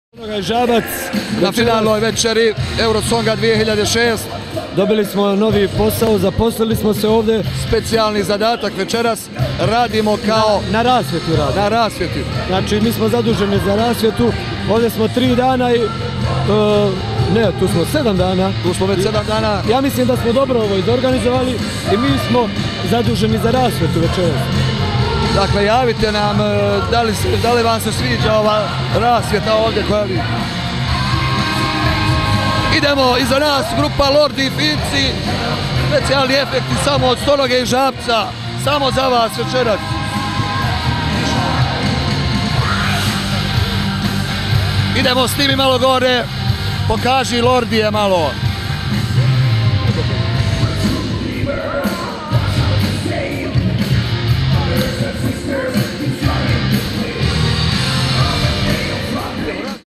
Žabac na finalnoj večeri Eurosonga 2006. Dobili smo novi posao, zaposlili smo se ovdje. Specijalni zadatak večeras, radimo kao na rasvjetu radimo. Na rasvjeti. Znači mi smo zaduženi za rasvjetu, ovdje smo 3 dana i ne, tu smo 7 dana. Tu smo već 7 dana. Ja mislim da smo dobro ovo izorganizovali i mi smo zaduženi za rasvjetu večeras. Dakle, javite nam da li vam se sviđa ova rasvjeta ovdje koja vi. Idemo iza nas grupa Lordi i Finci, specijalni efekti samo od Stonoge i Žabca, samo za vas večeras. Idemo s njimi malo gore, pokaži Lordije malo.